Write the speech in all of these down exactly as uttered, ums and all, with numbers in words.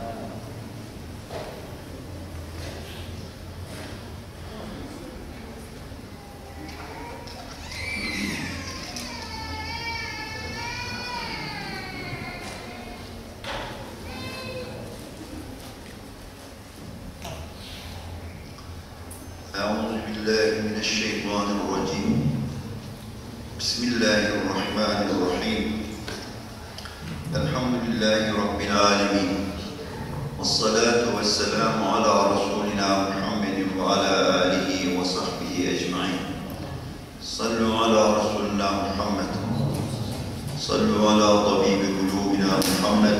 أعوذ بالله من الشيطان الرجيم. بسم الله الرحمن الرحيم. الحمد لله رب العالمين، والصلاة والسلام على رسولنا محمد وعلى آله وصحبه أجمعين. صلوا على رسولنا محمد، صلوا على طبيب قلوبنا محمد،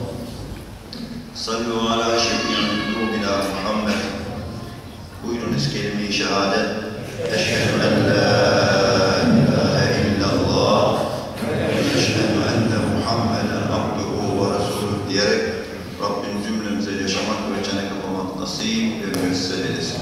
صلوا على شفيع قلوبنا محمد. Buyurunuz kelime-i şehadet. Eşhedü en la ilahe illallah ve eşhedü enne Muhammeden abduhu ve resuluh diyerek Rabbim cümlemize yaşamak ve çene kapamak nasip ve müessel eylesin.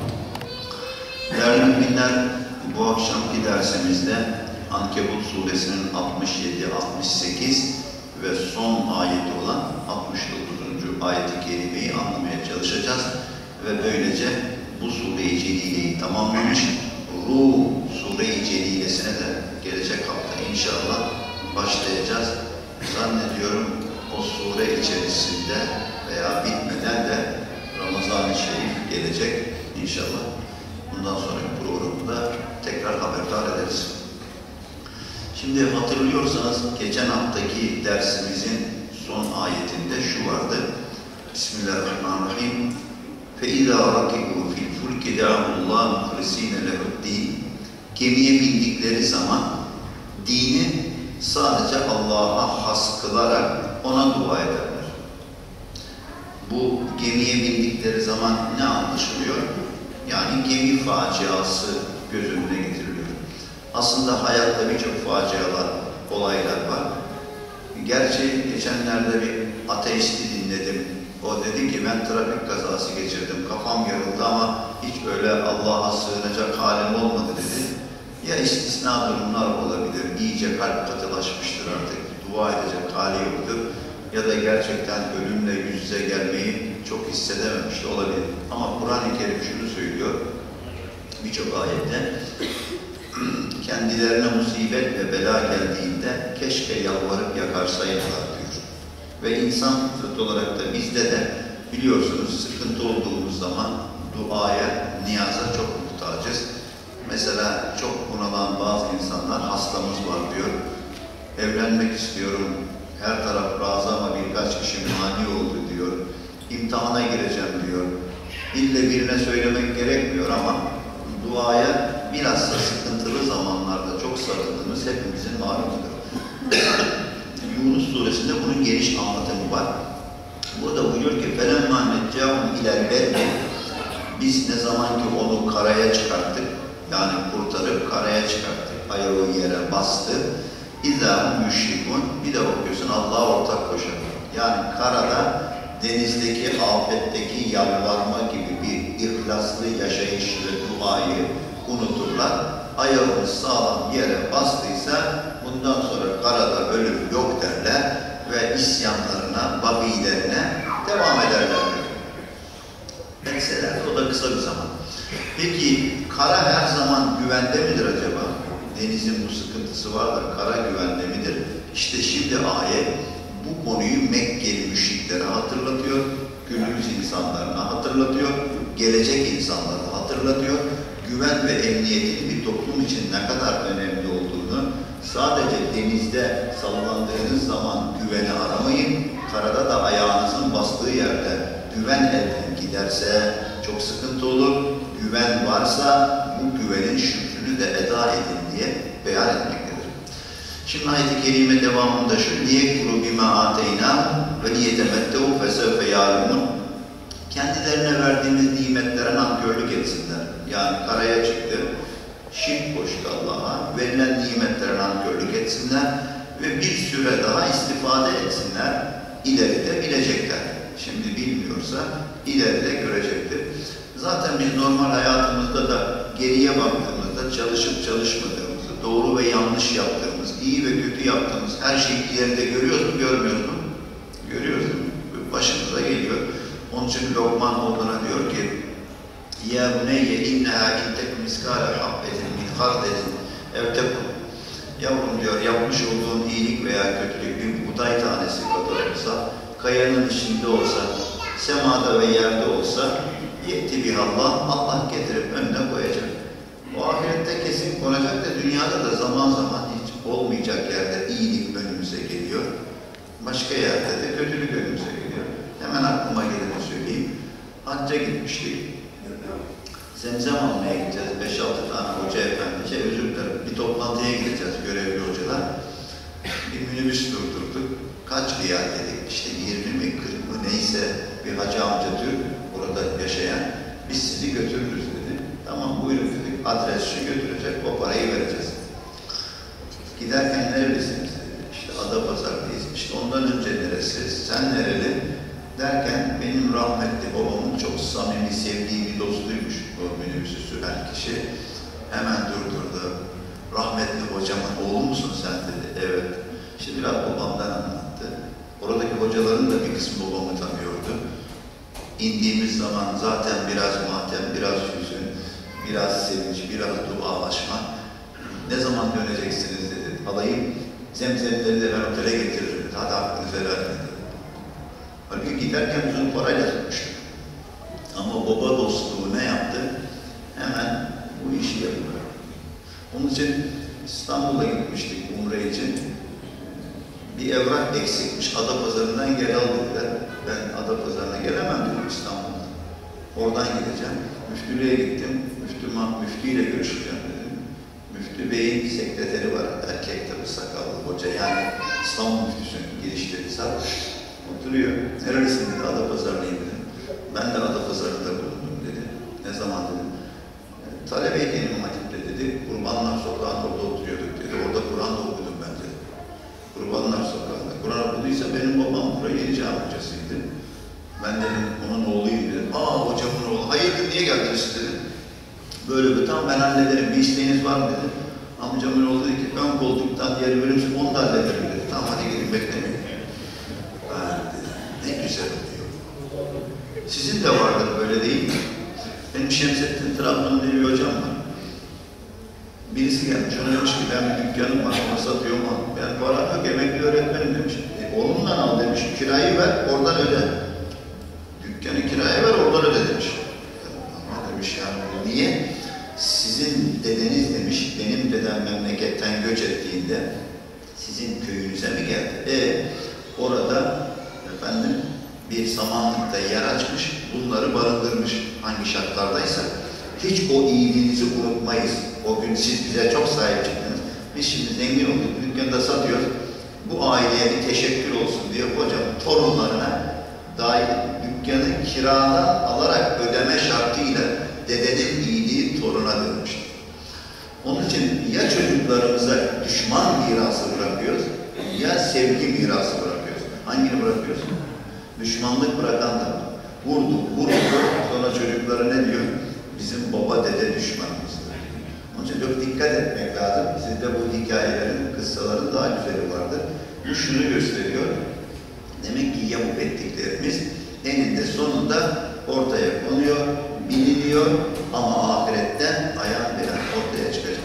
Değerli müminler, bu akşamki dersimizde Ankebut suresinin altmış yedi altmış sekiz ve son ayeti olan altmış dokuzuncu ayet-i kerimeyi anlamaya çalışacağız ve böylece bu Sure-i Celile'yi tamamlamış, Ruh Sure-i Celilesine de gelecek hafta inşallah başlayacağız. Zannediyorum o sure içerisinde veya bitmeden de Ramazan-ı Şerif gelecek inşallah. Bundan sonraki programda tekrar haberdar ederiz. Şimdi hatırlıyorsanız geçen haftaki dersimizin son ayetinde şu vardı. Bismillahirrahmanirrahim. فَاِذَا رَكِبُوا فِي الْفُلْكِ دَعَوُوا اللّٰهَ مُخْلِص۪ينَ لَهُ الدِّينَ. Gemiye bindikleri zaman dini sadece Allah'a has kılarak ona dua ederler. Bu gemiye bindikleri zaman ne anlaşılıyor? Yani gemi faciası göz önüne getiriliyor. Aslında hayatta birçok facialar, olaylar var. Gerçi geçenlerde bir ateisti dinledim. O dedi ki ben trafik kazası geçirdim, kafam yarıldı ama hiç öyle Allah'a sığınacak halim olmadı dedi. Ya istisna durumlar olabilir, iyice kalp katılaşmıştır artık, dua edecek hali yoktur. Ya da gerçekten ölümle yüz yüze gelmeyi çok hissedememiş de olabilir. Ama Kur'an-ı Kerim şunu söylüyor, birçok ayette, kendilerine musibet ve bela geldiğinde keşke yalvarıp yakarsaydılar diyor. Ve insan fıtrat olarak da bizde de biliyorsunuz sıkıntı olduğumuz zaman duaya, niyaza çok muhtacız. Mesela çok bunalan bazı insanlar hastamız var diyor. Evlenmek istiyorum, her taraf razı ama birkaç kişi mani oldu diyor. İmtihana gireceğim diyor. İlle birine söylemek gerekmiyor ama duaya bilhassa sıkıntılı zamanlarda çok sarıldığımız hepimizin malumudur. Yunus suresinde bunun geniş anlatımı var. Burada buyuruyor ki فَلَمَّا نَجَّاهُمْ اِلَى الْبَرِّ. Biz ne zaman ki onu karaya çıkarttık, yani kurtarıp karaya çıkarttık, ayağı yere bastı, اِذَا هُمْ يُشْرِكُونَ. Bir de bakıyorsun Allah'a ortak koşar. Yani karada, denizdeki, afetteki yalvarma gibi bir ihlaslı yaşayış ve duayı unuturlar. Ayağımız sağlam yere bastıysa bundan sonra karada ölüm yok derler ve isyanlarına, bagilerine devam ederler. Etseler o da kısa bir zaman. Peki kara her zaman güvende midir acaba? Denizin bu sıkıntısı vardır, kara güvende midir? İşte şimdi ayet bu konuyu Mekkeli müşriklere hatırlatıyor, günümüz insanlarına hatırlatıyor, gelecek insanlara hatırlatıyor. Güven ve emniyetini bir toplum için ne kadar önemli olduğunu, sadece denizde sallandığınız zaman güveni aramayın, karada da ayağınızın bastığı yerde güven elden giderse çok sıkıntı olur. Güven varsa bu güvenin şükrünü de eda edin diye beyan etmektedir. Şimdi ayet-i kerime devamında şu لِيَكْفُرُوا بِمَا آتَيْنَا وَلِيَتَمَتَّوْا فَسَوْفَ يَعْلَمُونَ. Kendilerine verdiğimiz nimetlere nankörlük etsinler. Yani karaya çıktı, şirk koştu Allah'a, verilen nimetlere nankörlük etsinler ve bir süre daha istifade etsinler. İleride bilecekler. Şimdi bilmiyorsa ileride görecektir. Zaten biz normal hayatımızda da geriye baktığımızda çalışıp çalışmadığımızı, doğru ve yanlış yaptığımız, iyi ve kötü yaptığımız her şeyi ileride görüyoruz mu, görmüyoruz mu? Görüyoruz mu? Başımıza geliyor. kurban oğluna diyor ki ya buneyye inneha intek miskale habbetin min hardelin ev tekun. Yavrum diyor, yapmış olduğun iyilik veya kötülük bir buğday tanesi kadar olsa, kayanın içinde olsa, semada ve yerde olsa yetti bir Allah, Allah getirip önüne koyacak. O ahirette kesin konacak da dünyada da zaman zaman hiç olmayacak yerde iyilik önümüze geliyor. Başka yerde de kötülük önümüze geliyor. Hemen aklıma geleni söyleyeyim. Hacca gitmiştik. Zemzem almaya gideceğiz. beş altı tane hoca efendi, şey özür dilerim, bir toplantıya gideceğiz görevli hocalar. Bir minibüs durdurduk. Kaç riyal dedik, işte yirmi mi, kırk mı neyse bir hacı amca Türk, orada yaşayan, biz sizi götürürüz dedi. Tamam buyurun dedik, adres şu götürecek, o parayı vereceğiz. Giderken nerelisiniz dedi, işte Adapazarı'dayız, işte ondan önce neresi, sen nereli? Derken benim rahmetli babamın çok samimi, sevdiği bir dostuymuş o minibüsü süren kişi. Hemen durdurdu. Rahmetli hocamın oğlu musun sen dedi. Evet. İşte biraz babamdan anlattı. Oradaki hocaların da bir kısmı babamı tanıyordu. İndiğimiz zaman zaten biraz matem, biraz hüzün, biraz sevinç, biraz dualaşma. Ne zaman döneceksiniz dedi. Alayım zemzemleri de ben otele getiririm. Hadi aklınıza vermedi. Halbuki giderken uzun parayla tutmuştuk. Ama baba dostluğu ne yaptı? Hemen bu işi yapıyor. Onun için İstanbul'a gitmiştik Umre için. Bir evrak eksikmiş, Adapazarı'ndan gel al dediler. Ben Adapazarı'na gelemem dedim İstanbul'da. Oradan gideceğim. Müftülüğe gittim. Müftü, müftüyle görüşeceğim dedim. Müftü Bey'in sekreteri var. Erkek tabi sakallı hoca. Yani İstanbul müftüsünün girişleri sarmış. Oturuyor. Nerelisin dedi, Adapazarı'lıyım dedim. Ben de Adapazarı'nda bulundum dedi. Ne zaman dedim. Talebeydim İmam Hatip'te dedi. Kurbanlar Sokağı'nda orada oturuyorduk dedi. Orada Kur'an da okudum ben dedi. Kurbanlar Sokağı'nda. Kur'an okuduysa benim babam buraya Yeni Cami hocasıydı. Ben dedim onun oğluyum dedim. Aa hocamın oğlu. Hayırdır niye geldiniz dedim. Böyle bir tam ben hallederim. Bir isteğiniz var mı dedi. Amcamın oğlu dedi ki ön koltuktan yer verirsin onu da hallederim dedi. Tamam hadi gidin beklemeyin. Ne güzel oluyor. Sizin de vardır böyle değil mi? Benim Şemsettin Trabzon diye bir hocam var. Birisi gelmiş, ona demiş ki ben bir dükkanım var, ona satıyorum ama ben param yok, emekli öğretmenim demiş. E, oğlumdan al demiş, kirayı ver, oradan öde. Dükkanı kiraya ver, oradan öde demiş. Ama demiş yani, niye? Sizin dedeniz demiş, benim dedem memleketten göç ettiğinde sizin köyünüze mi geldi? E orada efendim bir samanlıkta yer açmış, bunları barındırmış hangi şartlardaysa. Hiç o iyiliğinizi unutmayız. O gün siz bize çok sahip çıktınız. Biz şimdi zengin olduk, dükkanda satıyoruz. Bu aileye bir teşekkür olsun diye hocam torunlarına dair dükkanı kiradan alarak ödeme şartıyla dedenin iyiliği toruna dönmüştür. Onun için ya çocuklarımıza düşman mirası bırakıyoruz ya sevgi mirası bırakıyoruz. Hangini bırakıyoruz? Düşmanlık bırakan da vurdu, vurdu. Sonra çocuklara ne diyor? Bizim baba dede düşmanımızdır. Onun için çok dikkat etmek lazım. Sizde bu hikayelerin, kıssaların daha güzeli vardır. Bu şunu gösteriyor. Demek ki yapıp ettiklerimiz eninde sonunda ortaya konuyor, biliniyor ama ahiretten ayağın biraz ortaya çıkacak.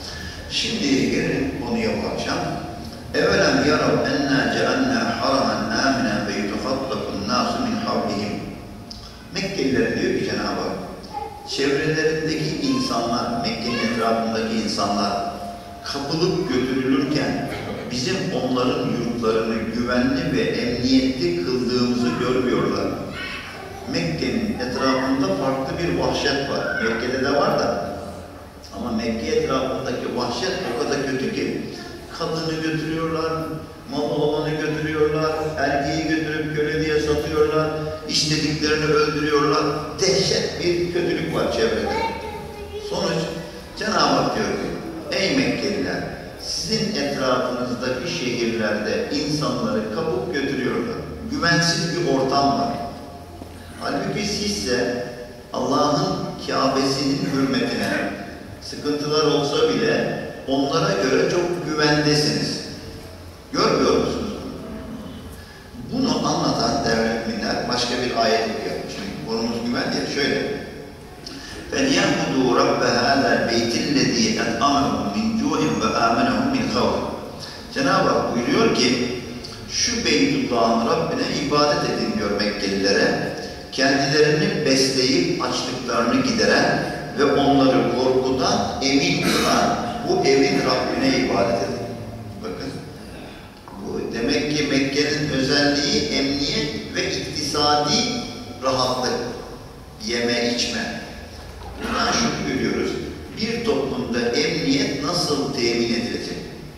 Şimdi gelin konuya bakacağım. Evelem yarav enna cealna haramen aminen ve yutefattakun nasu min havlihim. Mekkeliler diyor ki Cenab-ı Hak, çevrelerindeki insanlar, Mekke'nin etrafındaki insanlar kapılıp götürülürken bizim onların yurtlarını güvenli ve emniyetli kıldığımızı görmüyorlar. Mekke'nin etrafında farklı bir vahşet var. Mekke'de de var da ama Mekke etrafındaki vahşet o kadar kötü ki kadını götürüyorlar, mal olanı götürüyorlar, erkeği götürüp köle diye satıyorlar, istediklerini öldürüyorlar. Dehşet bir kötülük var çevrede. Sonuç Cenab-ı Hak diyor ki, ey Mekkeliler, sizin etrafınızdaki şehirlerde insanları kapıp götürüyorlar. Güvensiz bir ortam var. Halbuki sizse Allah'ın Kâbesinin hürmetine sıkıntılar olsa bile onlara göre çok güvendesiniz. Görmüyor musunuz? Bunu anlatan değerli müminler başka bir ayet okuyor. Şimdi konumuz güven diye şöyle. فَلْيَعْبُدُوا رَبَّ هَذَا الْبَيْتِ الَّذ۪ي اَنْعَمَهُمْ مِنْ جُوعٍ وَآمَنَهُمْ مِنْ خَوْفٍ. Cenab-ı Hak buyuruyor ki, şu Beytullah'ın Rabbine ibadet edin diyor Mekkelilere, kendilerini besleyip açlıklarını gideren ve onları korkudan emin kılan bu evin Rabbine ibadet edin. Bakın, bu demek ki Mekke'nin özelliği emniyet ve iktisadi rahatlık, yeme içme. Bundan şunu görüyoruz, bir toplumda emniyet nasıl temin edilecek?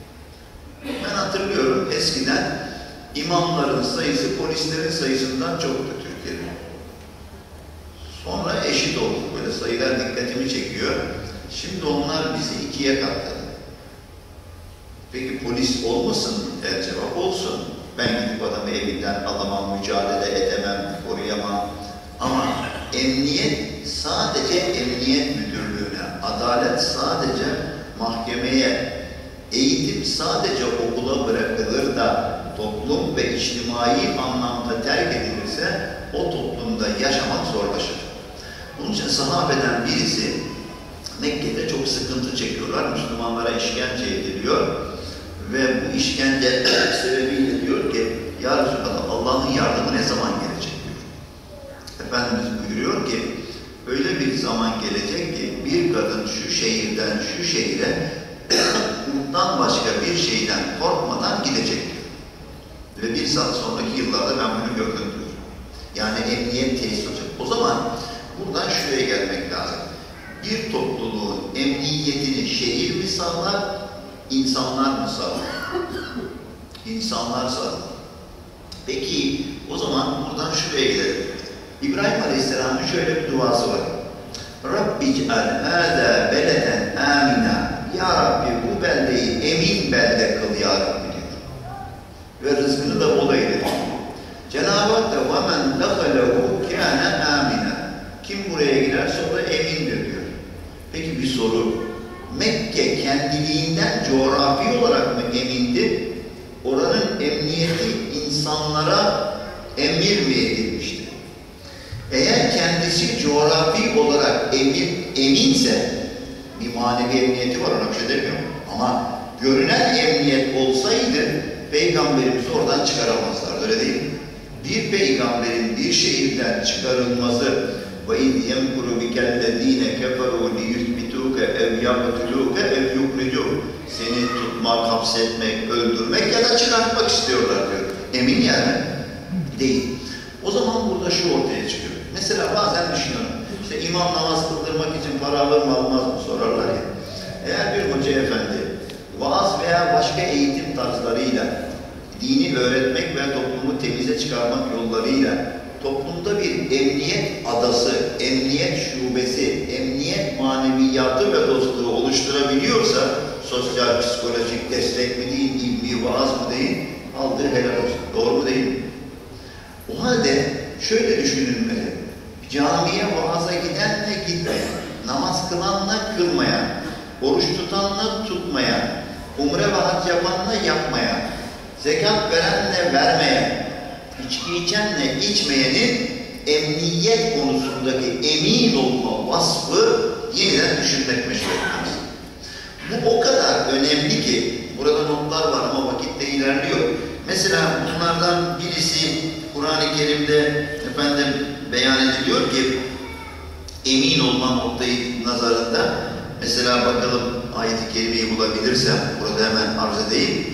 Ben hatırlıyorum eskiden imamların sayısı polislerin sayısından çoktu Türkiye'de. Sonra eşit olduk. Böyle sayılar dikkatimi çekiyor. Şimdi onlar bizi ikiye katladı. Peki polis olmasın? Evet, cevap olsun. Ben gidip adamı evinden alamam, mücadele edemem, koruyamam. Ama emniyet sadece emniyet müdürlüğüne, adalet sadece mahkemeye, eğitim sadece okula bırakılır da toplum ve içtimai anlamda terk edilirse o toplumda yaşamak zorlaşır. Bunun için sahabeden birisi Mekke'de çok sıkıntı çekiyorlar. Müslümanlara işkence ediliyor ve bu işkence sebebiyle diyor ki ya Resulallah, Allah'ın yardımı ne zaman gelecek diyor. Efendimiz buyuruyor ki öyle bir zaman gelecek ki bir kadın şu şehirden şu şehire bundan başka bir şeyden korkmadan gidecek diyor. Ve bir saat sonraki yıllarda ben bunu gördüm diyor. Yani emniyet tesis olacak. O zaman buradan şuraya gelmek lazım. Bir topluluğun emniyetini şehir mi sağlar, insanlar mı sağlar? İnsanlar sağlar. Peki o zaman buradan şuraya gidelim. İbrahim Aleyhisselam'ın şöyle bir duası var. Rabbic'al hâzâ beleden âminâ. Ya Rabbi bu beldeyi emin belde kıl ya Rabbi diyor. Ve rızkını da bol eyle diyor. Cenab-ı Hak da وَمَنْ دَخَلَهُ كَانَ آمِنًا. Kim buraya girerse o da emindir diyor. Peki bir soru. Mekke kendiliğinden coğrafi olarak mı emindi? Oranın emniyeti insanlara emir mi edilmişti? Eğer kendisi coğrafi olarak emir, eminse bir manevi emniyeti var, ona bir şey demiyorum. Ama görünen emniyet olsaydı Peygamberimizi oradan çıkaramazlardı, öyle değil mi? Bir peygamberin bir şehirden çıkarılması وَاِذْ يَمْكُرُ بِكَ الَّذ۪ينَ كَفَرُوا لِيُثْبِتُوكَ اَوْ يَقْتُلُوكَ اَوْ يُخْرِجُوكَ. Seni tutmak, hapsetmek, öldürmek ya da çıkartmak istiyorlar diyor. Emin yani değil. O zaman burada şu ortaya çıkıyor. Mesela bazen düşünüyorum, işte imam namaz kıldırmak için para alır mı almaz mı sorarlar ya. Eğer bir hoca efendi vaaz veya başka eğitim tarzlarıyla dini öğretmek ve toplumu temize çıkarmak yollarıyla toplumda bir emniyet adası, emniyet şubesi, emniyet maneviyatı ve dostluğu oluşturabiliyorsa sosyal, psikolojik destek mi değil, ilmi vaaz mı değil, aldığı helal olsun. Doğru mu değil mi? O halde şöyle düşünülmeli. Camiye vaaza gidenle gitmeyen, namaz kılanla kılmayan, oruç tutanla tutmayan, umre ve hac yapanla yapmayan, zekat verenle vermeyen, içki içenle içmeyenin emniyet konusundaki emin olma vasfı yeniden düşünmek meşruiyetimiz. Bu o kadar önemli ki, burada notlar var ama vakitte ilerliyor. Mesela bunlardan birisi Kur'an-ı Kerim'de efendim beyan ediliyor ki emin olma noktayı nazarında, mesela bakalım ayet-i kerimeyi bulabilirsem burada hemen arz edeyim.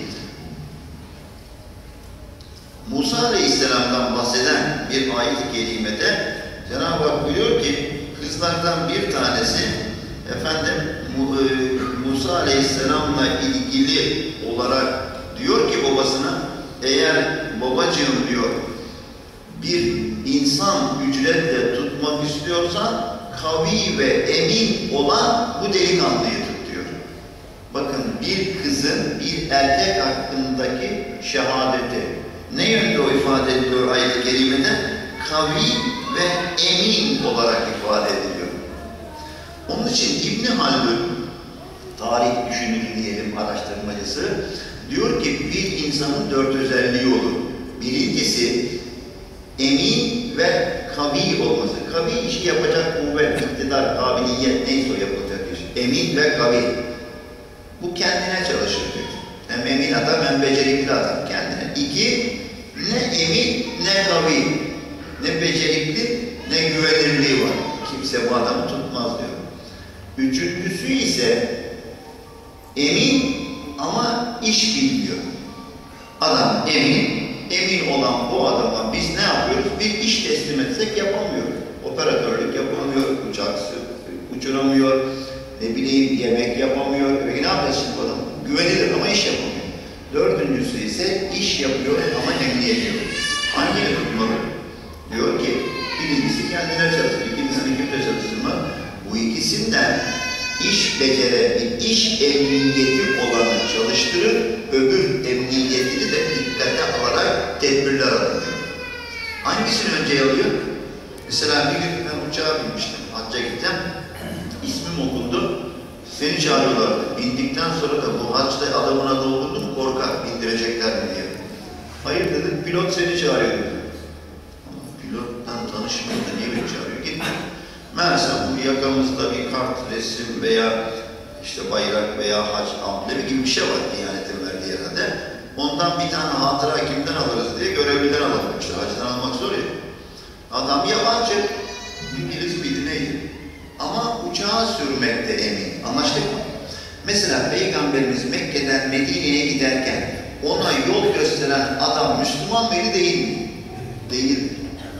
Musa Aleyhisselam'dan bahseden bir ayet-i kerimede Cenab-ı Hak buyuruyor ki kızlardan bir tanesi efendim Musa Aleyhisselam'la ilgili olarak diyor ki babasına, eğer babacığım diyor bir insan ücretle tutmak istiyorsan kavi ve emin olan bu delikanlıyı tut diyor. Bakın bir kızın bir erkek hakkındaki şehadeti ne yönde o ifade ediliyor ayet-i kerimede? Kavi ve emin olarak ifade ediliyor. Onun için İbn Haldun, tarih düşünürü diyelim, araştırmacısı, diyor ki bir insanın dört özelliği olur. Birincisi emin ve kavi olması. Kavi işi yapacak kuvvet, iktidar, kabiliyet neyse o yapılacak iş. Emin ve kavi. Bu kendine çalışır diyor. Hem emin adam hem becerikli adam kendine. İki, ne emin ne kavi, ne becerikli ne güvenirliği var. Kimse bu adamı tutmaz diyor. Üçüncüsü ise emin ama iş bilmiyor. Adam emin, emin olan bu adama biz ne yapıyoruz? Bir iş teslim etsek yapamıyor. Operatörlük yapamıyor, uçak uçuramıyor, ne bileyim yemek yapamıyor. Peki ne yapacağız şimdi bu adam? Güvenilir ama iş yapamıyor. Dördüncüsü ise iş yapıyor ama emniyet yok. Hangini tutmalı? Diyor ki birincisi kendine çalışır, ikincisini kimse çalıştırmaz. Bu ikisinden iş beceren, iş emniyeti olanı çalıştırır, öbür emniyetini de dikkate alarak tedbirler alıyor. Hangisini önce alıyor? Mesela bir gün ben uçağa binmiştim, hacca gittim, ismim okundu, seni çağırıyorlardı. Bindikten sonra da bu haçta adamına doldurdum, korkar, bindirecekler mi diye. Hayır dedim, pilot seni çağırıyor dedi. Ama pilottan tanışmayınca niye beni çağırıyor? Gittim. Meğersem bu yakamızda bir kart, resim veya işte bayrak veya hac amblemi gibi bir şey var Diyanet'in verdiği herhalde. Ondan bir tane hatıra kimden alırız diye görevliden alalım. İşte hacdan almak zor ya. Adam yabancı, İngiliz miydi neydi? Ama uçağa sürmekte emin. Anlaştık mı? Mesela Peygamberimiz Mekke'den Medine'ye giderken ona yol gösteren adam Müslüman mıydı değil mi? Değildi.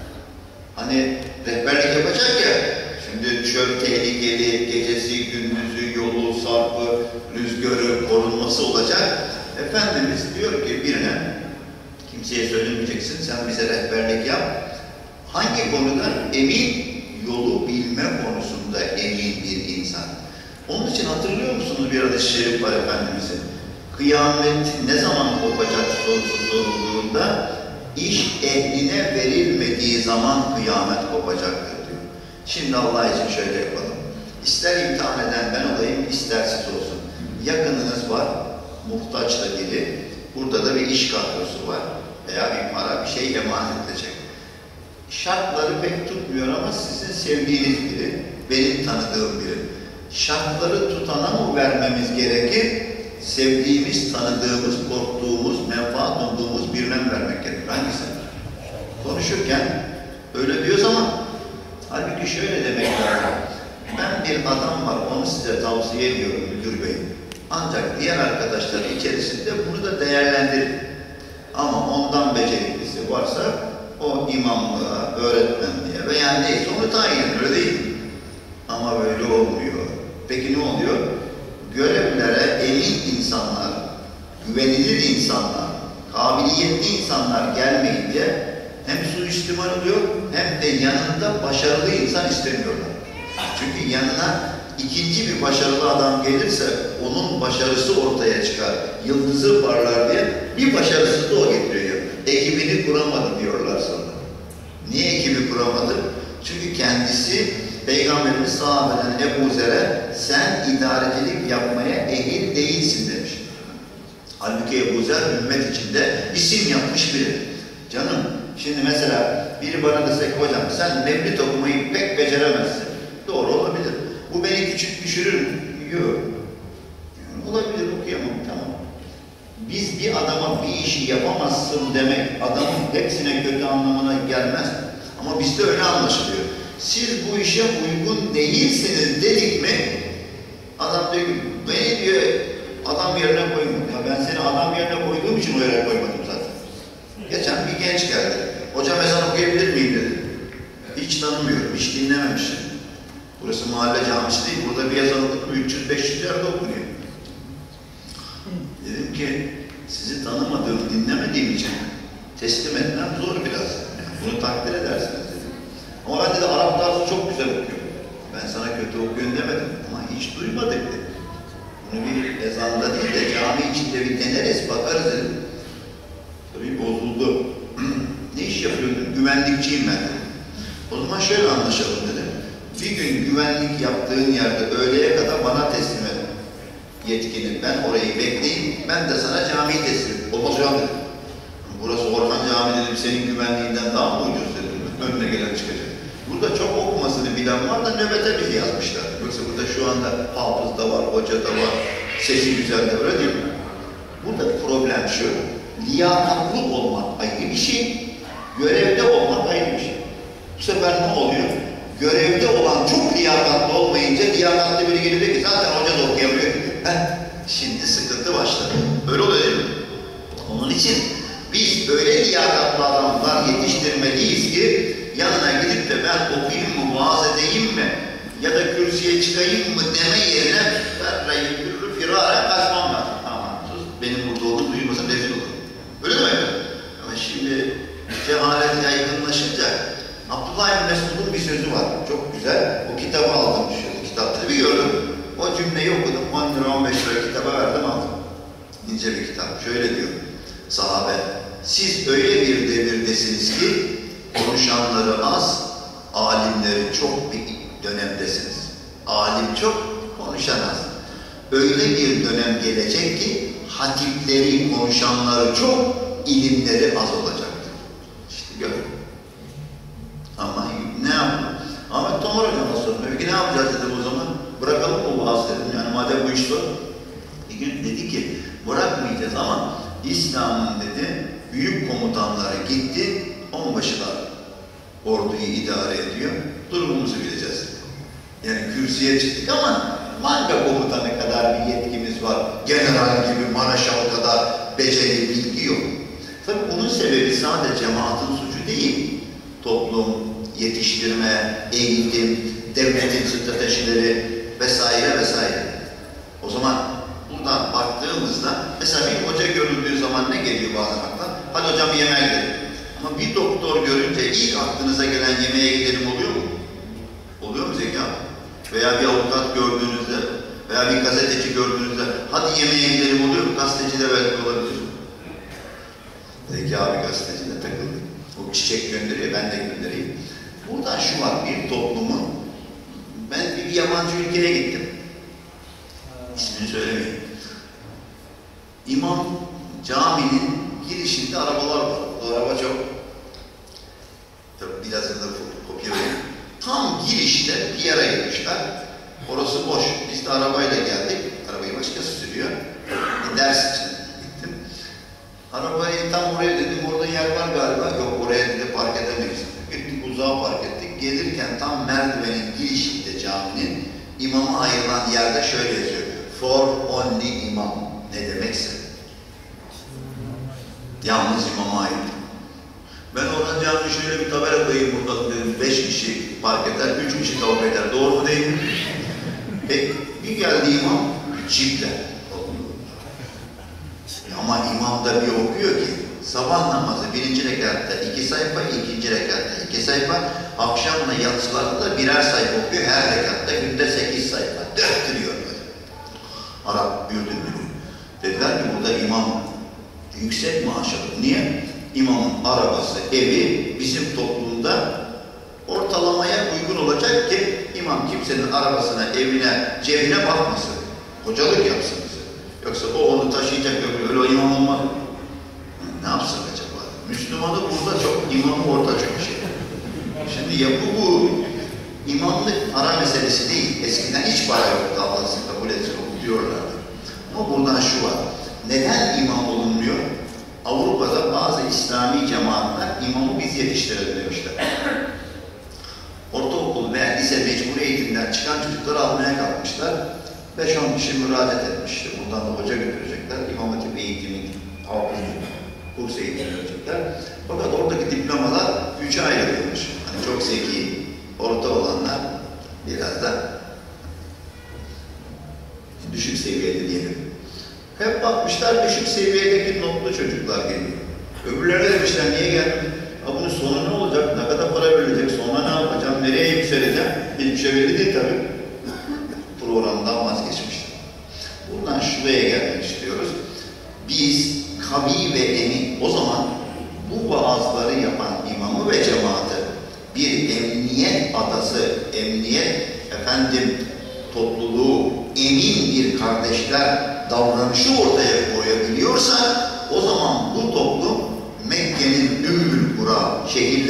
Hani rehberlik yapacak ya, şimdi çöl tehlikeli, gecesi, gündüzü, yolu, sarpı, rüzgarı, korunması olacak. Efendimiz diyor ki birine, kimseye söylemeyeceksin, sen bize rehberlik yap. Hangi konuda? Emin, yolu bilme konusunda emin bir insan. Onun için hatırlıyor musunuz bir hadis-i şerif var Efendimiz'in? Kıyamet ne zaman kopacak sorusu sorulduğunda, İş ehline verilmediği zaman kıyamet kopacaktır diyor. Şimdi Allah için şöyle yapalım. İster imtihan eden ben olayım, ister siz olsun. Yakınınız var, muhtaç da biri. Burada da bir iş kadrosu var. Veya bir para, bir şey emanet edecek. Şartları pek tutmuyor ama sizin sevdiğiniz biri, benim tanıdığım biri. Şartları tutana mı vermemiz gerekir? Sevdiğimiz, tanıdığımız, korktuğumuz, menfaat umduğumuz birine vermek gerekir. Hangisi? Konuşurken öyle diyoruz ama halbuki şöyle demek lazım. Ben bir adam var, onu size tavsiye ediyorum müdür bey. Ancak diğer arkadaşlar içerisinde bunu da değerlendirin. Ama ondan beceriklisi varsa o imamlığa, öğretmenliğe veya neyse onu tayin edin, öyle değil mi? Ama böyle olmuyor. Peki ne oluyor? Görevlere emin insanlar, güvenilir insanlar, kabiliyetli insanlar gelmeyince hem suistimal oluyor hem de yanında başarılı insan istemiyorlar. Çünkü yanına ikinci bir başarılı adam gelirse onun başarısı ortaya çıkar, yıldızı parlar diye bir başarısı da o getiriyor. Ekibini kuramadı diyorlar sonra. Niye ekibi kuramadı? Çünkü kendisi Peygamberimiz sahabeden Ebu Zer'e sen idarecilik yapmaya ehil değilsin demiş. Halbuki Ebu Zer ümmet içinde isim yapmış biri. Canım şimdi mesela biri bana desek hocam sen mevlid okumayı pek beceremezsin. Doğru olabilir. Bu beni küçük düşürür mü? Yok. Yani olabilir okuyamam tamam. Biz bir adama bir işi yapamazsın demek adamın hepsine kötü anlamına gelmez. Ama bizde öyle anlaşılıyor. Siz bu işe uygun değilsiniz dedik mi, adam diyor ki, beni diyor adam yerine koymadı. Ya ben seni adam yerine koyduğum için o yere koymadım zaten. Geçen bir genç geldi. Hocam ezan okuyabilir miyim dedi. Hiç tanımıyorum, hiç dinlememişim. Burası mahalle camisi değil, burada bir ezan okunuyor, üç yüz beş yüz yerde okunuyor. Dedim ki, sizi tanımadığım, dinlemediğim için teslim etmem zor biraz. Yani bunu takdir edersiniz. Ama ben de Arap tarzı çok güzel okuyorum. Ben sana kötü okuyun demedim ama hiç duymadık dedim. Bunu bir ezanda değil de cami içinde bir deneriz, bakarız dedim. Tabii bozuldu. Ne iş yapıyordun? Güvenlikçiyim ben dedim. O zaman şöyle anlaşalım dedim. Bir gün güvenlik yaptığın yerde öğleye kadar bana teslim et. Yetkinin ben orayı bekleyeyim, ben de sana camiyi teslim et. Olmaz hocam dedim. Burası Orhan Cami dedim, senin güvenliğinden daha mı ucuz dedim. Önüne gelen çıkacak. Burada çok okumasını bilen var da nöbete bizi yazmışlar. Yoksa burada şu anda hafız da var, hoca da var, sesi güzel de öyle değil mi? Burada problem şu, liyakatlı olmak ayrı bir şey, görevde olmak ayrı bir şey. Bu sefer ne oluyor? Görevde olan çok liyakatlı olmayınca liyakatlı biri geliyor ki zaten hoca da okuyamıyor. Heh, şimdi sıkıntı başladı. Öyle oluyor değil mi? Onun için biz öyle liyakatlı adamlar yetiştirmeliyiz ki yanına gidip de ben okuyayım mı, vaaz edeyim mi ya da kürsüye çıkayım mı deme yerine ferrayı pürrü firare kaçmam lazım. Aman sus, benim burada olduğumu duymasam rezil olur. Öyle mi? Ama şimdi cehalet yaygınlaşınca Abdullah İbn Mesud'un bir sözü var. Çok güzel. O kitabı aldım. Şu kitapta bir gördüm. O cümleyi okudum. on lira on beş lira kitaba verdim aldım. İnce bir kitap. Şöyle diyor. Sahabe, siz öyle bir devirdesiniz ki konuşanları az, alimleri çok bir dönemdesiniz. Alim çok, konuşan az. Öyle bir dönem gelecek ki hatipleri, konuşanları çok, ilimleri az olacaktır. İşte görün. Ama ne yapalım? Ahmet Tomar Hocam'a sordum. Peki ne yapacağız dedim o zaman? Bırakalım mı bu vaaz dedim. Yani madem bu iş var. Bir gün dedi ki bırakmayacağız ama İslam'ın dedi büyük komutanları gitti. Onbaşılar orduyu idare ediyor. Durumumuzu bileceğiz. Yani kürsüye çıktık ama manga komutanı kadar bir yetkimiz var. General gibi Maraşal kadar beceri, bilgi yok. Tabii bunun sebebi sadece cemaatin suçu değil. Toplum, yetiştirme, eğitim, devletin stratejileri vesaire vesaire. O zaman buradan baktığımızda mesela bir hoca görüldüğü zaman ne geliyor bazen akla? Hadi hocam yemeğe gidelim. Ama bir doktor görünce ilk aklınıza gelen yemeğe gidelim oluyor mu? Oluyor mu Zeki abi? Veya bir avukat gördüğünüzde veya bir gazeteci gördüğünüzde hadi yemeğe gidelim oluyor mu? Gazeteci de belki olabilir. Zeki abi gazeteci de takıldı. O çiçek gönderiyor, ben de göndereyim. Buradan şu var, bir toplumun, ben bir yabancı ülkeye gittim. İsmini söylemeyeyim. İmam caminin girişinde arabalar var. O araba çok, tabii biraz da kopya vereyim. Tam girişte bir yere gitmişler. Orası boş. Biz de arabayla geldik. Arabayı başkası sürüyor. Bir ders için gittim. Arabayı tam oraya dedim, orada yer var galiba. Yok oraya dedi park edemeyiz. Gittik uzağa park ettik. Gelirken tam merdivenin girişinde caminin imama ayrılan yerde şöyle yazıyor. For only imam. Ne demekse. Yalnız imama ait. Ben oradan cami şöyle bir tabela koyayım bakalım dedim. Beş kişi park eder, üç kişi kavga eder. Doğru mu değil mi? E, bir geldi imam, çiftle. Ama imam da bir okuyor ki sabah namazı birinci rekatta iki sayfa, ikinci rekatta iki sayfa, akşamla yatsılarda da birer sayfa okuyor. Her rekatta günde sekiz sayfa. Döktürüyor böyle. Arap büyüdü mü? Dediler ki burada imam yüksek maaş alır. Niye? İmamın arabası, evi bizim toplumda ortalamaya uygun olacak ki imam kimsenin arabasına, evine, cebine bakmasın. Hocalık yapsın bize. Yoksa o onu taşıyacak, öyle, öyle imam olmaz. Ne yapsın acaba? Müslümanı burada çok, imamı orada çok şey. Şimdi yapı bu. İmamlık para meselesi değil. Eskiden hiç para yoktu. Allah'ın kabul etsin, diyorlardı. Ama buradan şu var. Neden imam olunmuyor? Avrupa'da bazı İslami cemaatler imamı biz yetiştirelim demişler. Ortaokul veya lise mecbur eğitimden çıkan çocukları almaya kalkmışlar. beş on kişi müracaat etmişti. Buradan da hoca götürecekler. İmam Hatip eğitimi, hafızlık, kurs eğitimi verecekler. Fakat oradaki diplomalar üçe ayrılıyormuş. Hani çok zeki, orta olanlar biraz da düşük seviyede diyelim. Hep bakmışlar düşük seviyedeki notlu çocuklar geliyor. Öbürlerine demişler niye geldin? Ha bunun sonu ne olacak? Ne kadar para verilecek? Sonra ne yapacağım? Nereye yükseleceğim? Hiçbir şey belli değil tabii. Programdan vazgeçmişler. Buradan şuraya gelmek istiyoruz. Biz kavi ve emin, o zaman bu vaazları yapan imamı ve cemaati bir emniyet adası, emniyet efendim topluluğu, emin bir kardeşler davranışı ortaya koyabiliyorsa o zaman bu toplum Mekke'nin Ümmül Kura, şehirlerin ana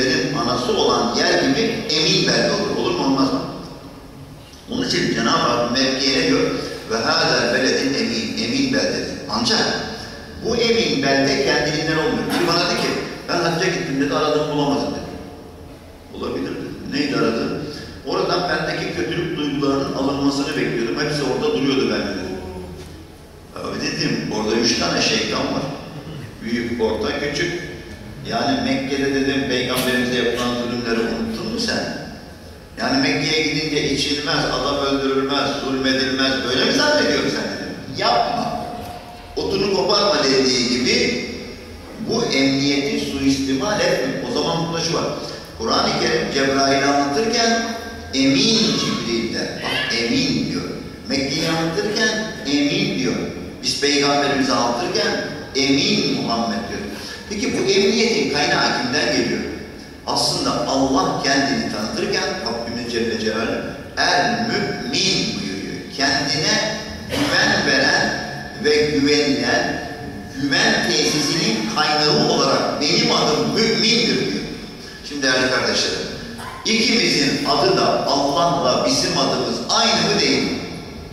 fırtınası olan yer gibi emin belde olur. Olur mu olmaz mı? Onun için Cenab-ı Hak Mekke'ye diyor ve hâzel beledin emin, emin beldedir. Ancak bu emin belde kendiliğinden olmuyor. Biri bana dedi ki ben hacca gittim dedi, aradım bulamadım dedi. Olabilir dedi. Neydi aradı? Oradan bendeki kötülük duygularının alınmasını bekliyordum. Hepsi orada duruyordu bende dedi. Abi dedim orada üç tane şeytan var. Büyük, orta, küçük. Yani Mekke'de dedim Peygamberimize yapılan zulümleri unuttun mu sen? Yani Mekke'ye gidince içilmez, adam öldürülmez, zulmedilmez. Böyle mi zannediyorsun sen dedim. Yapma. Otunu koparma dediği gibi bu emniyeti suistimal etme. O zaman burada şu var. Kur'an-ı Kerim Cebrail'i anlatırken emin Cibril'den. Bak emin diyor. Mekke'yi anlatırken emin diyor. Biz Peygamberimizi anlatırken emin Muhammed diyor. Peki bu emniyetin kaynağı kimden geliyor? Aslında Allah kendini tanıtırken Rabbimiz Celle Celaluhu el mümin buyuruyor. Kendine güven veren ve güvenilen güven tesisinin kaynağı olarak benim adım mümindir diyor. Şimdi değerli kardeşlerim, ikimizin adı da Allah'la bizim adımız aynı mı değil mi?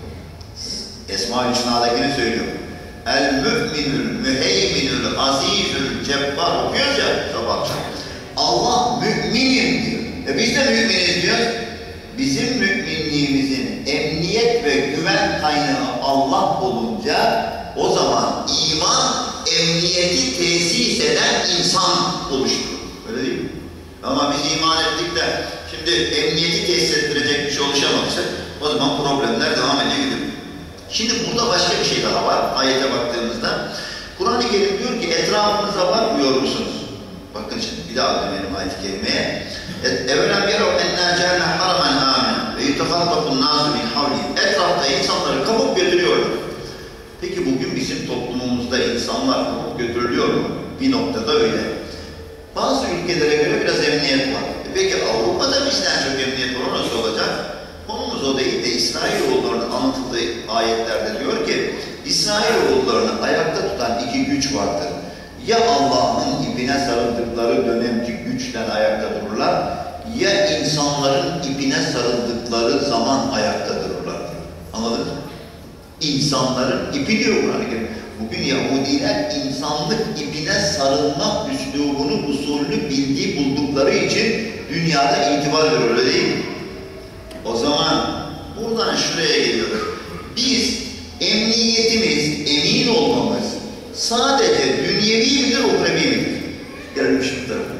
Esma-ül Hüsna'dakini söylüyor. El müminül, müheyminül, azizül, cebbar okuyoruz ya sabah akşam. Allah müminim diyor. E biz de müminiz diyor. Bizim müminliğimizin emniyet ve güven kaynağı Allah olunca o zaman iman emniyeti tesis eden insan oluşturur. Öyle değil mi? Ama biz iman ettik de şimdi emniyeti tesis ettirecek bir şey oluşamadıysa o zaman problemler devam ediyor gidiyor. Şimdi burada başka bir şey daha var. Ayete baktığımızda Kur'an-ı Kerim diyor ki etrafınıza bakmıyor musunuz? Bakın şimdi bir daha dönelim ayet-i kerimeye. Evvelem yerov ennâ cehennem haramen âmin ve yutekallakun nâzu min havli. Etrafta insanları kapıp götürüyorlar. Peki bugün bizim toplumumuzda insanlar kapıp götürülüyor mu? Bir noktada öyle. Bazı ülkelere göre biraz emniyet var. E peki Avrupa'da bizden çok emniyet var, o nasıl olacak? Konumuz o değil de İsrailoğullarının anlatıldığı ayetlerde diyor ki İsrailoğullarını ayakta tutan iki güç vardır. Ya Allah'ın ipine sarıldıkları dönemki güçten ayakta dururlar, ya insanların ipine sarıldıkları zaman ayakta dururlar diyor. Anladınız mı? İnsanların ipi diyor Kur'an-ı Kerim. Bugün Yahudiler insanlık ipine sarılma üslubunu, usulünü bildiği buldukları için dünyada itibar veriyor, öyle değil mi? O zaman buradan şuraya geliyoruz. Biz emniyetimiz, emin olmamız sadece dünyevi midir, uhrevi midir? Gelmiş bu tarafa.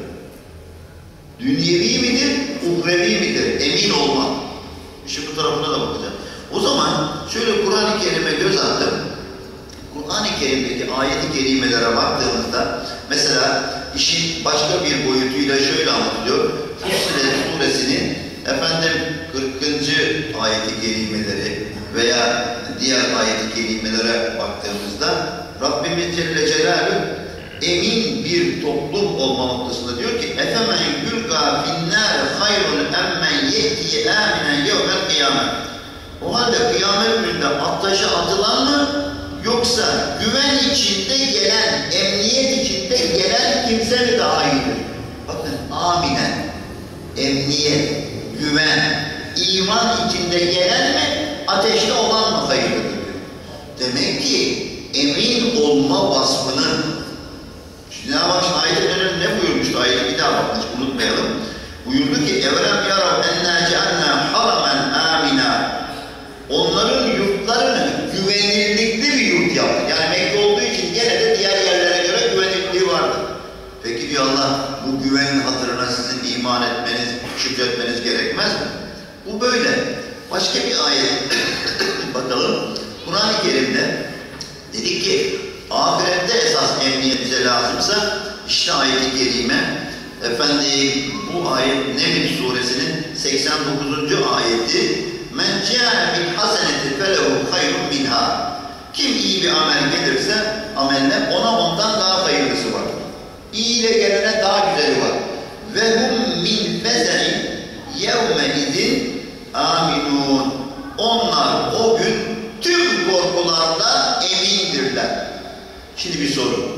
Dünyevi midir, uhrevi midir? Emin olmak. İşte bu tarafına da bakacağız. O zaman şöyle Kur'an-ı Kerim'e göz attım. Kur'an-ı Kerim'deki ayet-i kerimelere baktığımızda mesela işin başka bir boyutuyla şöyle anlatılıyor. Fussilet suresinin efendim kırkıncı ayet-i kerimeleri veya diğer ayet-i kerimelere baktığımızda Rabbimiz Celle Celaluhu emin bir toplum olma noktasında diyor ki efemen yulqa finnâr hayrun emmen yetiye aminen yevmel kıyamet. O halde kıyamet gününde ateşe atılan mı yoksa güven içinde gelen, emniyet içinde gelen kimse mi daha iyidir? Bakın aminen, emniyet, güven, iman içinde gelen mi, ateşte olan mı hayırlıdır? Demek ki emin olma vasfının, Cenab-ı Hak ayet-i kerimede ne buyurmuştu? Ayeti bir daha bakın, unutmayalım. Buyurdu ki evrem yarav ennâ ceannâ haramen âminâ. Onların yurtlarını güvenilirlikli bir yurt yaptı. Yani Mekke olduğu için gene de diğer yerlere göre güvenilirliği vardı. Peki diyor Allah, bu güvenin hatırına sizin iman etmeniz, şükretmeniz gerekmez mi? Bu böyle. Başka bir ayet bakalım. Kur'an-ı Kerim'de dedik ki ahirette esas emniyet bize lazımsa işte ayet-i kerime efendim bu ayet Neml suresinin seksen dokuzuncu ayeti men câne bil haseneti felehu hayrun minha. Kim iyi bir amel gelirse amelle ona ondan daha hayırlısı var. İyi ile gelene daha güzeli var. Ve hum min feze'in yevme izin aminun. Onlar o gün tüm korkulardan emindirler. Şimdi bir soru.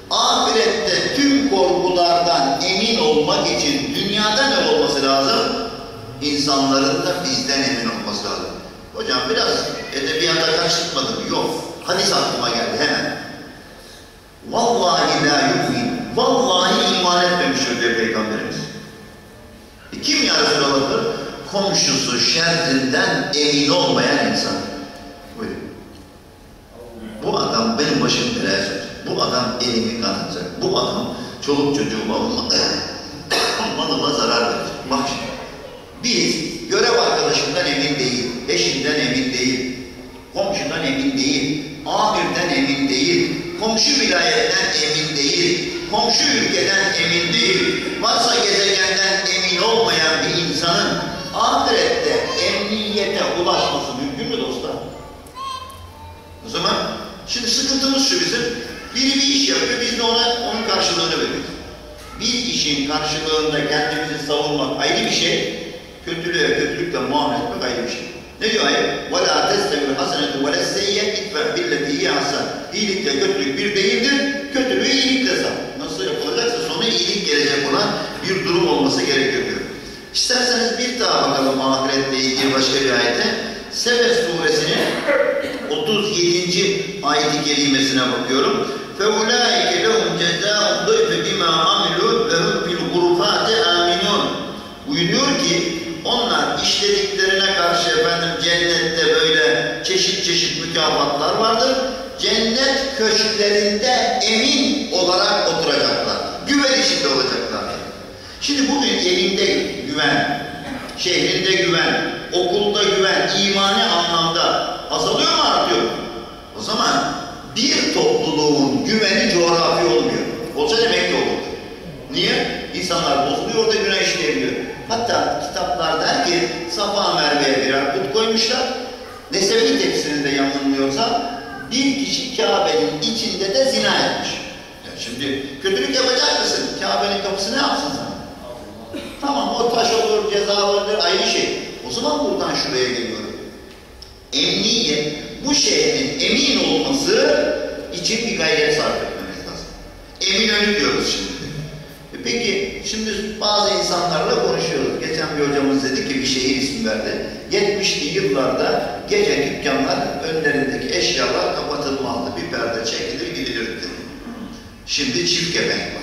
ahirette tüm korkulardan emin olmak için dünyada ne olması lazım? İnsanların da bizden emin olması lazım. Hocam biraz edebiyata karıştırmadım. Yok. Hadis aklıma geldi hemen. Vallahi la yu'min. Vallahi iman etmemiştir diyor Peygamberimiz. E kim ya Resulallah? Komşusu şerrinden emin olmayan insan. Buyurun. Bu adam benim başım belaya sokacak. Bu adam elimi kanatacak. Bu adam çoluk çocuğuma malıma zarar verecek. Bak şimdi. Biz görev arkadaşından emin değil, eşinden emin değil, komşudan emin değil, amirden emin değil, komşu vilayetten emin değil, komşu ülkeden emin değil, varsa gezegenden emin olmayan bir insanın ahirette emniyete ulaşması mümkün mü dostlar? O zaman şimdi sıkıntımız şu bizim, biri bir iş yapıyor, biz de ona onun karşılığını veriyoruz. Bir işin karşılığında kendimizi savunmak ayrı bir şey, kötülüğe kötülükle muamele etmek ayrı bir şey. Ne diyor ayet? وَلَا تَسْتَوِ الْحَسَنَةُ وَلَا السَّيِّئَةُ اِتْفَعْ بِالَّتِي هِيَ أَحْسَنُ İyilikle kötülük bir değildir, kötülüğü iyilikle sal. Nasıl yapılacaksa sonu iyilik gelecek olan bir durum olması gerekiyor diyor. İsterseniz bir daha bakalım ahiretle ilgili başka bir ayete. Sebe suresinin otuz yedinci ayet-i kerimesine bakıyorum. فَاُولَٰئِكَ لَهُمْ جَزَاءُ الضِّعْفِ بِمَا عَمِلُوا وَهُمْ فِي الْغُرُفَاتِ آمِنُونَ Buyuruyor ki onlar işlediklerine karşı efendim cennette böyle çeşit çeşit mükafatlar vardır. Cennet köşklerinde emin olarak oturacaklar. Güven içinde olacaklar. Şimdi bugün evinde güven, şehrinde güven, okulda güven, imani anlamda azalıyor mu, artıyor mu? O zaman bir topluluğun güveni coğrafi olmuyor. Olsa demek ki olur. Niye? İnsanlar bozuluyor, orada günah işleyebiliyor. Hatta kitaplar der ki Safa Merve'ye birer put koymuşlar. Nesevi tefsirinde yanılmıyorsa bir kişi Kabe'nin içinde de zina etmiş. Yani şimdi kötülük yapacak mısın? Kabe'nin kapısı ne yapsın sana? Tamam, o taş olur, ceza olur, ayrı şey. O zaman buradan şuraya geliyorum. Emniyet, bu şehrin emin olması için bir gayret sarf etmemiz lazım. Eminönü diyoruz şimdi. Peki, şimdi bazı insanlarla konuşuyoruz. Geçen bir hocamız dedi ki, bir şehir ismi verdi. yetmişli yıllarda gece dükkanlar önlerindeki eşyalar kapatılmazdı. Bir perde çekilir, gidilir dedi. Şimdi çift kepenk var.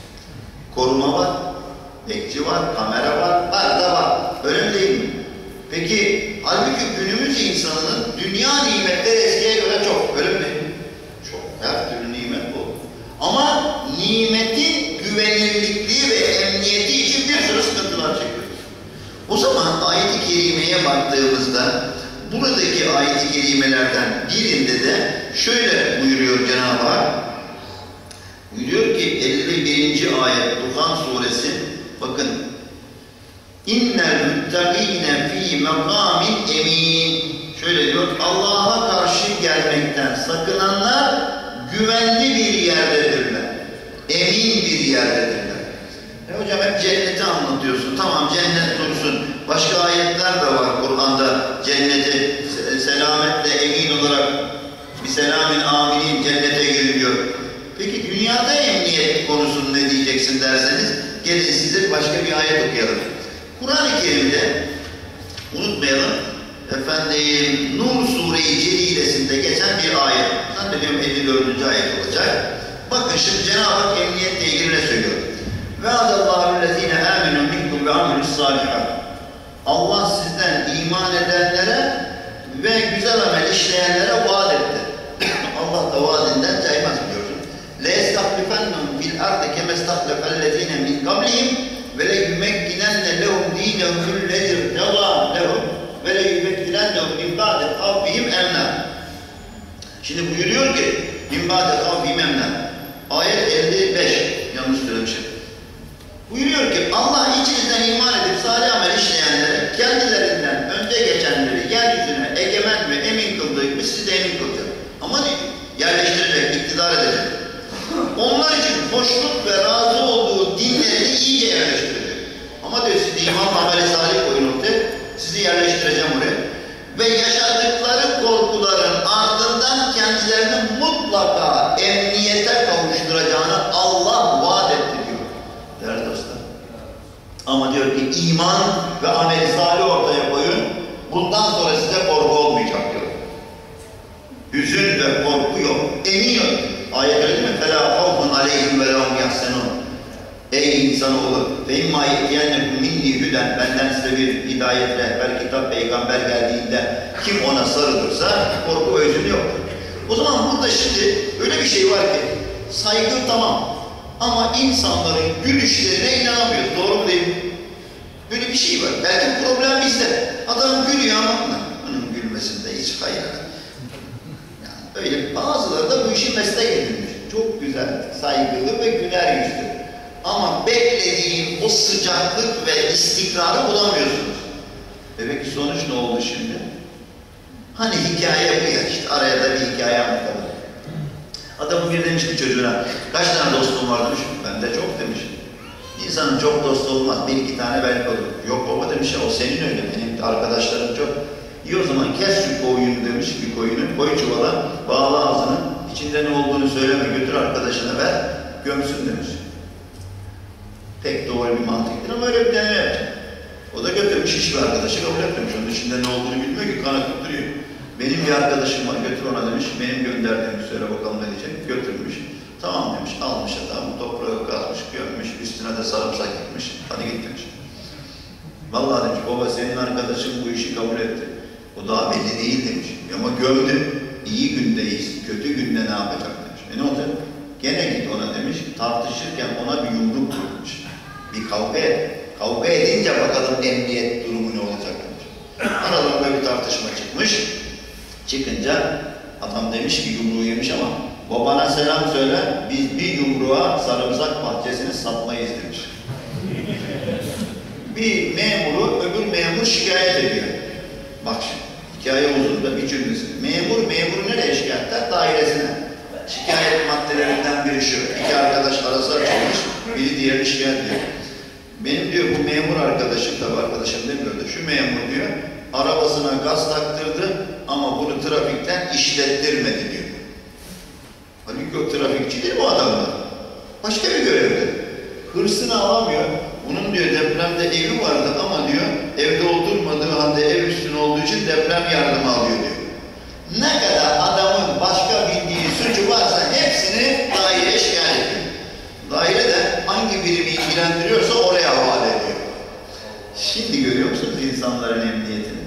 Koruma var, bekçi var, kamera var, var da var. Öyle değil mi? Peki, halbuki günümüz insanının dünya nimetleri eskiye göre çok. Öyle mi? Çok. Her türlü nimet bu. Ama nimetin güvenilirliği ve emniyeti için bir sürü sıkıntılar çekiyoruz. O zaman ayet-i kerimeye baktığımızda buradaki ayet-i kerimelerden birinde de şöyle buyuruyor Cenab-ı Hak. Buyuruyor ki elli birinci ayet Duhan suresi, bakın, İnnel müttegîne fî mekâmin emîn. Şöyle diyor, Allah'a karşı gelmekten sakınanlar güvenli bir yerdedirler. Emin bir yerdedirler. E hocam hep cenneti anlatıyorsun. Tamam, cennet dursun. Başka ayetler de var Kur'an'da. Cenneti selametle emin olarak bir selamün aminin cennete giriliyor. Peki dünyada emniyet konusunu ne diyeceksin derseniz, gelin size başka bir ayet okuyalım. Kur'an-ı Kerim'de unutmayalım, efendim Nur Sure-i Celilesinde geçen bir ayet. Zannediyorum elli dördüncü ayet olacak. Bakın şimdi Cenab-ı Hak emniyetle ilgili ne söylüyor? وَاَذَا الَّذ۪ينَ آمِنُوا مِنْكُمْ وَعَمِلُوا الصَّالِحَاتِ Allah sizden iman edenlere ve güzel amel işleyenlere vaat etti. Allah da vaadinden caymaz biliyorsun. لَيَسْتَخْلِفَنَّهُمْ فِي الْاَرْضِ كَمَا اسْتَخْلَفَ الَّذ۪ينَ مِنْ قَبْلِهِمْ وَلَيُمَكِّنَنَّ لَهُمْ دِينَهُمُ الَّذِي ارْتَضَىٰ لَهُمْ وَلَيُبَدِّلَنَّهُمْ مِنْ بَعْدِ خَوْفِهِمْ اَمْنًا. Şimdi buyuruyor ki مِنْ بَعْدِ خَوْفِهِمْ اَمْنًا. Ayet elli beş, yanlış söylemişim. Buyuruyor ki Allah içinizden iman edip salih amel işleyenlere, kendilerinden önce geçenleri yeryüzüne egemen ve emin kıldığı gibi sizi de emin kılacak. Ama değil, yerleştirecek, iktidar edecek. Onlar için hoşnut ve razı olduğu dinlerini iyice yerleştirecek. Ama diyor siz iman amel-i salih koyun ortaya, sizi yerleştireceğim oraya. ve yaşadıkları korkuların ardından kendilerini mutlaka emniyete kavuşturacağını Allah vaat etti diyor. Değerli dostlar. Ama diyor ki iman ve amel-i salih ortaya koyun, bundan sonra size korku olmayacak diyor. Hüzün ve korku yok. Emin yok. Ayet öyle değil mi? فَلَا خَوْفٌ عَلَيْهِمْ وَلَهُمْ يَحْسَنُونَ. Ey insanoğlu, فَاِمَّا يَتْيَنَّكُمْ مِنِّي هُدًى. Benden size bir hidayet, rehber, kitap, peygamber geldiğinde kim ona sarılırsa korku ve hüzün yok. O zaman burada şimdi öyle bir şey var ki, saygı tamam ama insanların gülüşlerine inanamıyoruz. Doğru mu değil mi? Böyle bir şey var. Belki problem bizde. Adam gülüyor ama onun gülmesinde hiç hayır. Yani öyle bazıları da bu işi meslek edinmiş. Çok güzel, saygılı ve güler yüzlü. Ama beklediğin o sıcaklık ve istikrarı bulamıyorsunuz. E peki sonuç ne oldu şimdi? Hani hikaye bu ya, işte araya da bir hikaye anlatalım. Adamın bir demiş ki çocuğuna, kaç tane dostum var demiş, ben de çok demiş. İnsanın çok dostu olmaz, bir iki tane belki olur. Yok baba demiş ya, o senin öyle, benim arkadaşlarım çok. İyi o zaman kes şu koyunu demiş, bir koyunu, koy çuvala, bağla ağzını, içinde ne olduğunu söyleme, götür arkadaşına ver, gömsün demiş. Pek doğru bir mantıktır ama öyle bir deneme yapacak. O da götürmüş, hiçbir arkadaşı kabul etmemiş. Onun içinde ne olduğunu bilmiyor ki, kan akıp duruyor. Benim bir arkadaşım var, götür ona demiş, benim gönderdiğimi söyle bakalım ne diyecek, götürmüş. Tamam demiş, almış adam, toprağı kazmış, gömmüş, üstüne de sarımsak gitmiş, hadi git demiş. Vallahi demiş, baba senin arkadaşın bu işi kabul etti. O daha belli değil demiş. Ama gömdü, iyi gündeyiz, kötü günde ne yapacak demiş. E ne olacak? Gene git ona demiş, tartışırken ona bir yumruk vurmuş. Bir kavga et. Kavga edince bakalım emniyet durumu ne olacak demiş. Aralarında bir tartışma çıkmış. Çıkınca adam demiş ki yumruğu yemiş ama babana selam söyle, biz bir yumruğa sarımsak bahçesini satmayız demiş. Bir memuru öbür memur şikayet ediyor. Bak şimdi, hikaye uzun da bir cümlesi. Memur, memuru nereye şikayet eder? Dairesine. Şikayet maddelerinden biri şu. İki arkadaş arası açılmış, biri diğerini şikayet ediyor. Benim diyor bu memur arkadaşım, tabi arkadaşım demiyor da, şu memur diyor, arabasına gaz taktırdı ama bunu trafikten işlettirmedi diyor. Halbuki o trafikçi değil bu adamlar. Başka bir görevde. Hırsını alamıyor. Bunun diyor depremde evi vardı ama diyor, evde oturmadığı halde ev üstüne olduğu için deprem yardımı alıyor diyor. Ne kadar adamın başka bildiği suçu varsa hepsini daireye şikayet ediyor. Daire de hangi birimi ilgilendiriyorsa oraya havale ediyor. Şimdi görüyor musunuz insanların emniyetini?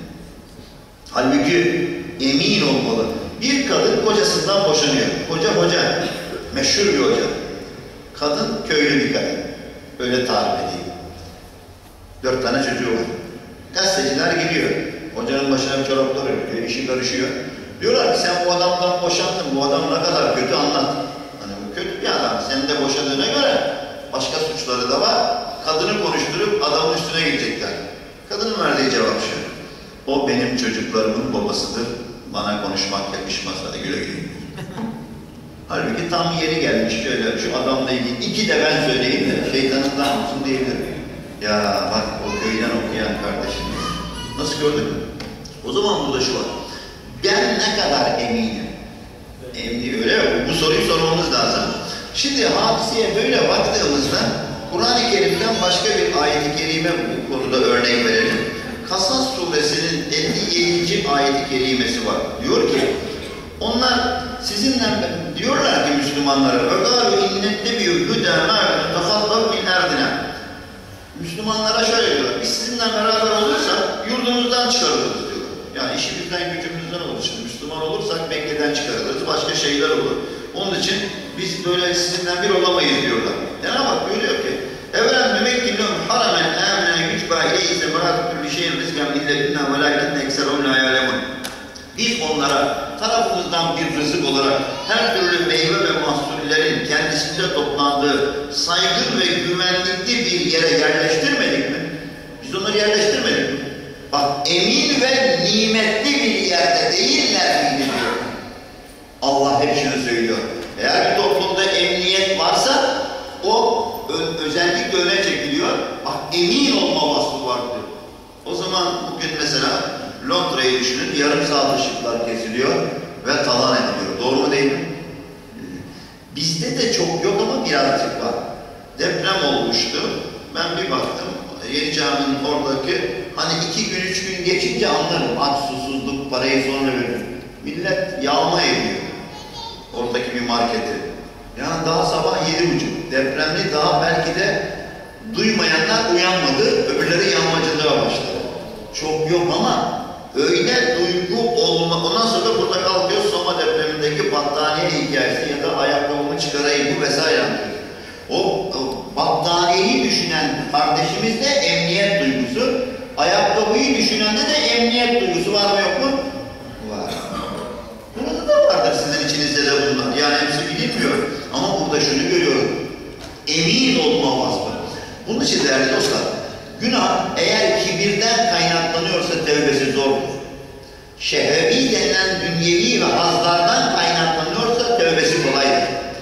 Halbuki emin olmalı. Bir kadın kocasından boşanıyor. Koca hoca, meşhur bir hoca. Kadın köylü bir kadın. Öyle tarif edeyim. Dört tane çocuğu var. Gazeteciler gidiyor. Hocanın başına bir çoraplar örüyor, işi karışıyor. Diyorlar ki sen bu adamdan boşandın, bu adam ne kadar kötü anlat. Hani bu kötü bir adam, sen de boşadığına göre başka suçları da var. Kadını konuşturup adamın üstüne gidecekler. Kadının verdiği cevap şu. O benim çocuklarımın babasıdır, bana konuşmak yakışmaz, hadi güle güle. Halbuki tam yeri gelmiş şöyle, şu adamla ilgili iki de ben söyleyeyim de şeytanından olsun diyebilirim. Ya bak o köyden okuyan kardeşimiz. Nasıl gördün mü? O zaman burada şu var. Ben ne kadar eminim? Emin öyle mi? Bu soruyu sormamız lazım. Şimdi hadiseye böyle baktığımızda Kur'an-ı Kerim'den başka bir ayet-i kerime bu konuda örnek verelim. Kasas suresinin elli yedinci ayet-i kerimesi var. Diyor ki onlar sizinle diyorlar ki Müslümanlara وَقَالُوا اِنَّتَّبِيُوا هُدَى مَا تَخَلَّقْ مِنْ اَرْضِنَا. Müslümanlara şöyle diyorlar, biz sizinle beraber olursak yurdumuzdan çıkarılırız diyor. Yani işimizden gücümüzden olur. Şimdi Müslüman olursak Mekke'den çıkarılırız, başka şeyler olur. Onun için biz böyle sizinle bir olamayız diyorlar. Cenab-ı Hak buyuruyor ki اَوَلَمْ نُمَكِّنُّهُمْ حَرَمًا آمِنًا يُجْبَى اِلَيْهِ ثَمَرَاتُ كُلِّ شَيْءٍ رِزْقًا مِنْ لَدُنَّا وَلَكِنَّ أَكْثَرَهُمْ لَا يَعْلَمُونَ. Biz onlara tarafımızdan bir rızık olarak her türlü meyve ve mahsullerin kendisinde toplandığı saygın ve güvenlikli bir yere yerleştirmedik mi? Biz onları yerleştirmedik mi? Bak emin ve nimetli bir yerde değiller miydi diyor. Allah hep şunu söylüyor. Eğer bir toplumda emniyet varsa o özellikle öne çekiliyor. Bak emin olma vasfı vardır. O zaman bugün mesela Londra'yı düşünün, yarım saat ışıklar kesiliyor ve talan ediliyor. Doğru mu değil mi? Bizde de çok yok ama birazcık var. Deprem olmuştu. Ben bir baktım, Yeni Cami'nin oradaki, hani iki gün, üç gün geçince anlarım. Aç, susuzluk, parayı sonra veririm. Millet yağma ediyor. Oradaki bir marketi. Yani daha sabah yedi buçuk. Depremli daha belki de duymayanlar uyanmadı, öbürleri yanmacılığa başladı. Çok yok ama öyle duygu olma. Ondan sonra da burada kalkıyor Soma depremindeki battaniye hikayesi ya da ayakkabımı çıkarayım bu vesaire anlıyor. O, o battaniyeyi düşünen kardeşimizde emniyet duygusu, ayakkabıyı düşünende de emniyet duygusu var mı yok mu? Var. Burada da vardır sizin içinizde de bunlar. Yani hepsi bilinmiyor. Ama burada şunu görüyorum. Emin olma vasfı. Bunun için değerli dostlar, günah eğer kibirden kaynaklanıyorsa tevbesi zordur. Şehvevi denilen dünyevi ve hazlardan kaynaklanıyorsa tevbesi kolaydır.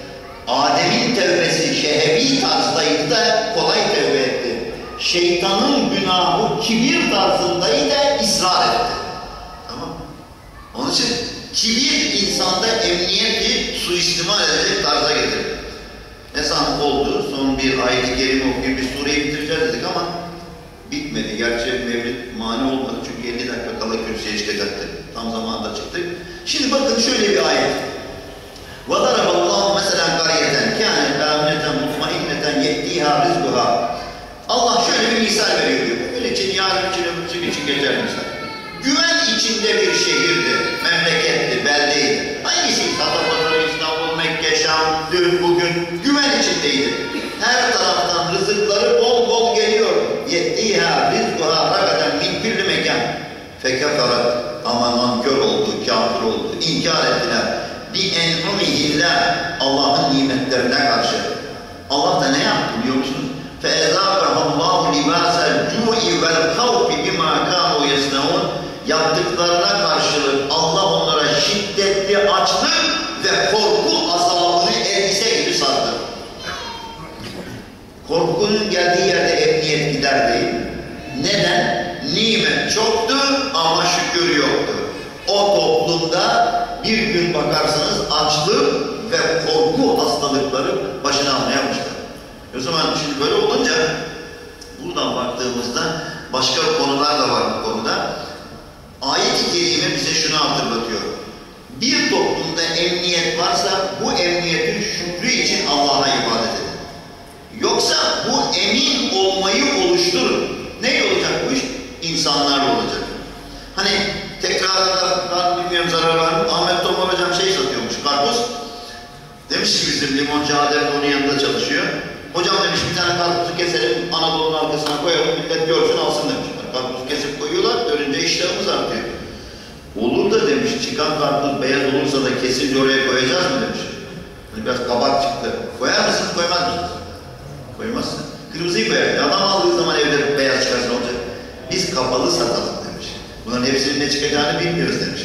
Adem'in tevbesi şehvevi tarzdaydı da kolay tevbe etti. Şeytanın günahı kibir tarzındaydı da ısrar etti. Tamam mı? Onun için kibir insanda emniyeti suistimal edecek tarza getirir. Esan oldu, son bir ayet-i kerime okuyup bir sureyi bitireceğiz dedik ama bitmedi. Gerçi mevlid mani olmadı çünkü elli dakika kala kürsüye çıkacaktık. Tam zamanında çıktık. Şimdi bakın şöyle bir ayet. وَضَرَبَ اللّٰهُ مَسَلًا قَرْيَةً كَانَتْ آمِنَةً مُطْمَئِنَّةً يَأْتِيهَا رِزْقُهَا. Allah şöyle bir misal veriyor diyor. Bugün için, yarın için, öbürsü için geçer misal. Güven içinde bir şehirdi, memleketti, beldeydi. Hangisi? Satapazarı, İstanbul, Mekke, Şam, dün, bugün güven içindeydi. Her taraftan rızıkları bol bol geliyor. Yettiha rizquha ragaden min kulli mekan. Fekeferat, ama nankör oldu, kafir oldu, inkar ettiler. Bi en'umihillah, Allah'ın nimetlerine karşı. Allah da ne yaptı biliyor musunuz? فَاَذَاقَهَا اللّٰهُ لِبَاسَ الْجُوءِ وَالْخَوْفِ بِمَا كَانُوا يَصْنَعُونَ. Yaptıklarına karşılık Allah onlara şiddetli açlık ve korku azabını elbise gibi sardı. Korkunun geldiği yerde emniyet gider değil. Neden? Nimet çoktu ama şükür yoktu. O toplumda bir gün bakarsınız açlık ve korku hastalıkları başına almaya başlar. O zaman şimdi böyle olunca buradan baktığımızda başka konular da var bu konuda. Ayet-i kerime bize şunu hatırlatıyor. Bir toplumda emniyet varsa bu emniyetin şükrü için Allah'a ibadet edin. Yoksa bu emin olmayı oluşturun. Ne olacak bu iş? İnsanlar olacak. Hani tekrarında ben bilmiyorum zarar var mı? Ahmet Tomar hocam şey satıyormuş, karpuz. Demiş ki bizim limoncu Adem onun yanında çalışıyor. Hocam demiş bir tane karpuzu keselim, Anadolu'nun arkasına koyalım, millet görsün alsın demiş. Karpuz kesip koyuyorlar, görünce iştahımız artıyor. Olur da demiş, çıkan karpuz beyaz olursa da kesince oraya koyacağız mı demiş. Hani biraz kabak çıktı. Koyar mısın, koymaz mısın? Koymazsın. Kırmızıyı koyar. Adam aldığı zaman evde beyaz çıkarsın olacak. Biz kapalı satalım demiş. Bunların hepsinin ne çıkacağını bilmiyoruz demiş.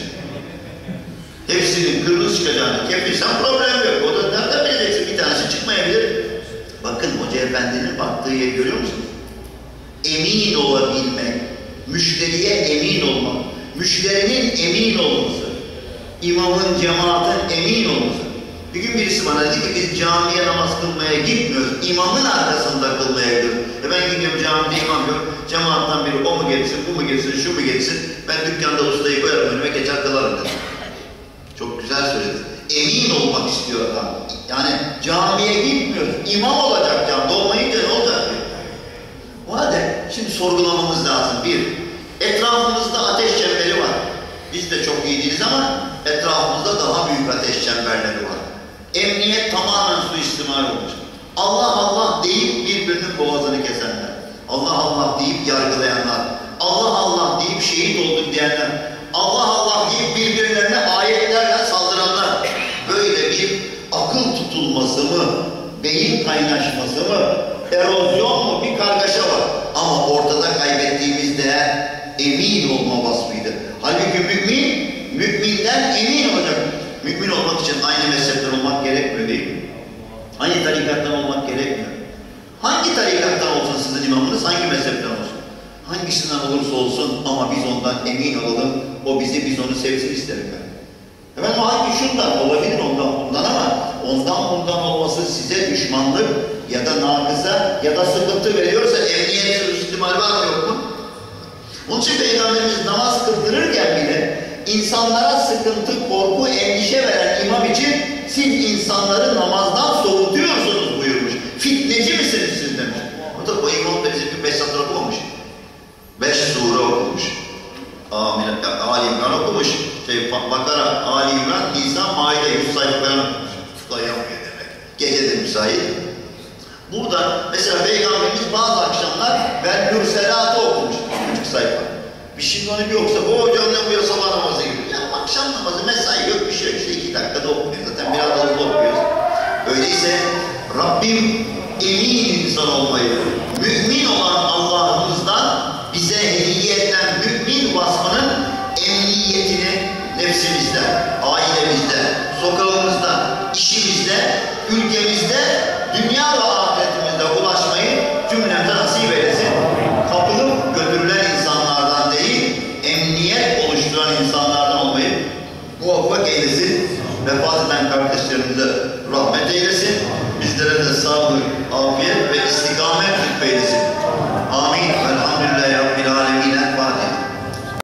Hepsinin kırmızı çıkacağını kefilsen problem yok. O da nereden bileceksin? Bir tanesi çıkmayabilir. Bakın Hoca Efendi'nin baktığı yeri görüyor musunuz? Emin olabilmek, müşteriye emin olmak, müşterinin emin olması, imamın, cemaatin emin olması. Bir gün birisi bana dedi ki biz camiye namaz kılmaya gitmiyoruz, imamın arkasında kılmaya gidiyoruz. E ben gidiyorum camide imam yok, cemaattan biri o mu gelsin, bu mu gelsin, şu mu gelsin, ben dükkanda ustayı koyarım önüme geçer kılarım dedi. Çok güzel söyledi. Emin olmak istiyor adam. Yani camiye gitmiyoruz. İmam olacak camide. Olmayınca ne olacak? O halde şimdi sorgulamamız lazım. Bir, etrafımızda ateş çemberi var. Biz de çok iyi değiliz ama etrafımızda daha büyük ateş çemberleri var. Emniyet tamamen suistimal olmuş. Allah Allah deyip birbirinin boğazını kesenler. Allah Allah deyip yargılayanlar. Allah Allah deyip şehit olduk diyenler. Allah Allah deyip birbirlerine ayetlerle saldıranlar. Böyle bir akıl tutulması mı, beyin kaynaşması mı, erozyon mu bir kargaşa var. Ama ortada kaybettiğimiz değer emin olma vasfıydı. Halbuki mümin, müminden emin olacak. Mümin olmak için aynı mezhepten olmak gerekmiyor değil mi? Aynı tarikattan olmak gerekmiyor. Hangi tarikattan olsun sizin imamınız, hangi mezhepten olsun? hangisinden olursa olsun ama biz ondan emin olalım, o bizi, biz onu sevsin isterim ben. Efendim hangi şundan olabilir ondan bundan ama ondan bundan olması size düşmanlık ya da nakıza ya da sıkıntı veriyorsa emniyet ihtimali var mı yok mu? Onun için Peygamberimiz namaz kıldırırken bile insanlara sıkıntı, korku, endişe veren imam için siz insanları namazdan soğutuyorsunuz buyurmuş. Fitneci misiniz siz demiş. O da o imam da bizim bir beş satır okumamış. Beş sure okumuş. Amin. Ali İmran okumuş. Şey, Bakara, Ali İmran, Nisa, Maide, yüz sayfa falan okumuş. Tutlayamıyor demek. Gece de müsait. Burada mesela Peygamberimiz bazı akşamlar ben Mürselat'ı okumuş. Küçük sayfa. Bir şimdi onu bir yoksa bu hocam ne bu ya sabah namazı gibi. Ya akşam namazı mesai yok bir şey yok. İşte iki dakikada okunuyor. Zaten biraz da hızlı okuyoruz. Öyleyse Rabbim emin insan olmayı, mümin olan Allah'ımızdan bize hediye edilen mümin vasfının emniyetini nefsimizde, ailemizde, sokağımızda, işimizde, ülkemizde, dünya ve ahiretimizde ulaşmayı cümlemize nasip eylesin. Kapılıp götürülen insanlardan değil, emniyet oluşturan insanlardan olmayı muvaffak eylesin. Vefat eden kardeşler